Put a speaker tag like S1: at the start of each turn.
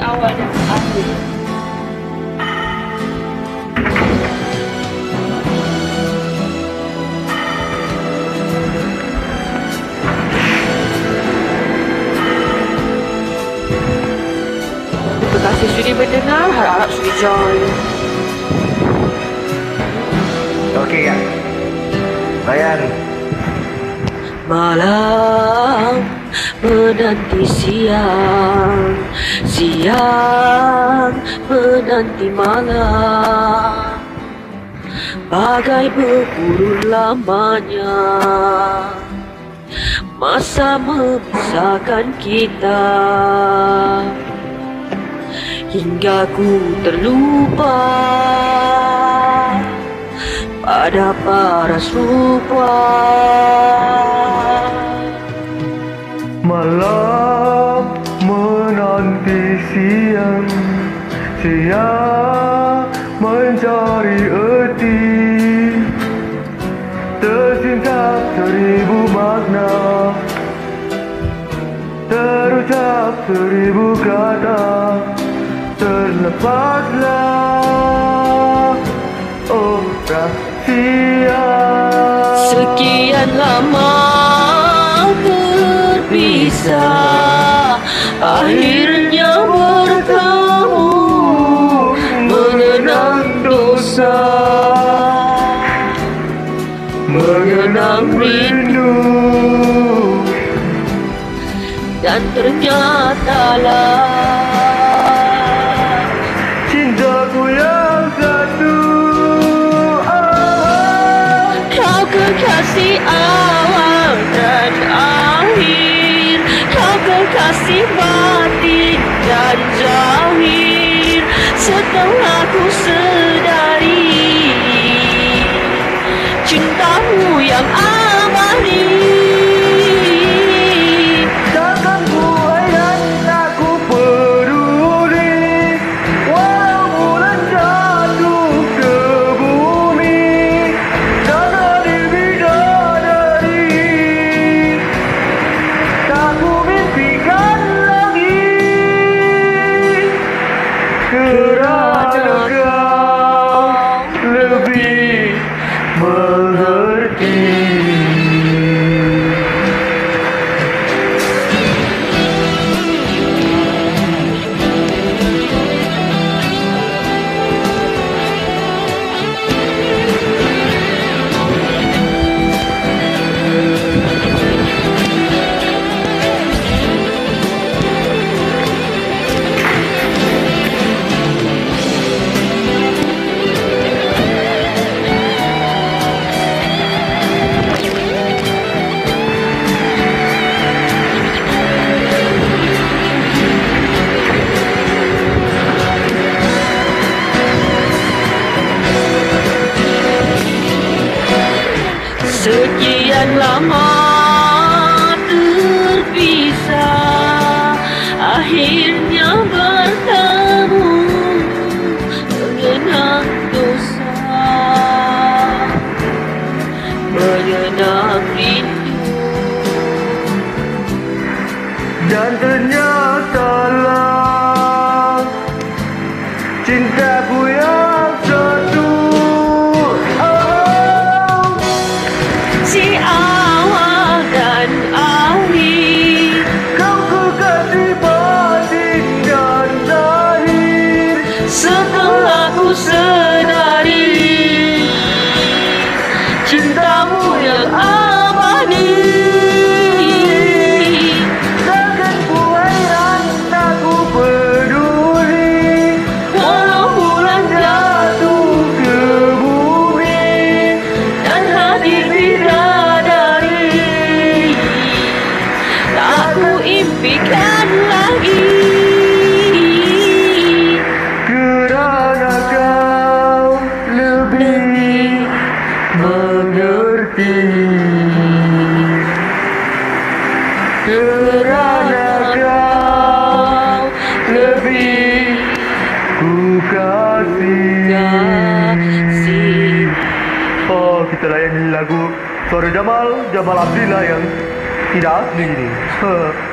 S1: awal dan akhir. Terima kasih sudi mendengar, harap sudi join.
S2: Okey kan? Layan.
S1: Malam menanti siang, siang menanti malam, bagai berburu lamanya masa memisahkan kita, hingga ku terlupa pada paras rupa.
S2: Malam menanti siang, siang mencari erti, tersingkap seribu makna, terucap seribu kata, terlepaslah oh rahasia.
S1: Sekian lama terpisah, akhirnya bertemu, mengenang dosa, mengenang rindu, dan ternyatalah
S2: cintaku yang satu.
S1: kau kekasih awal dan akhir, kau kekasih batin dan zahir. Setelah ku sedari cintamu yang abadi,
S2: Takkan ku dan aku peduli, walau bulan jatuh ke bumi, dan hadir bidadari, tak ku mimpikan lagi. Kerana kau lebih mengerti.
S1: sekian lama terpisah, akhirnya bertemu, mengenang dosa, mengenang rindu,
S2: Dan ternyatalah cintaku yang satu.
S1: si awal dan akhir,
S2: Kau kekasih batin dan zahir.
S1: setelah ku sedari cintamu yang abadi.
S2: Takkan ku heran, tak ku peduli,
S1: Walau bulan
S2: jatuh ke bumi,
S1: dan hadir bidadari, tak ku impikan lagi.
S2: kerana kau lebih mengerti. Kerana kau lebih ku kasih. Oh, kita layan lagu suara Jamal Abdillah yang tidak asli ini.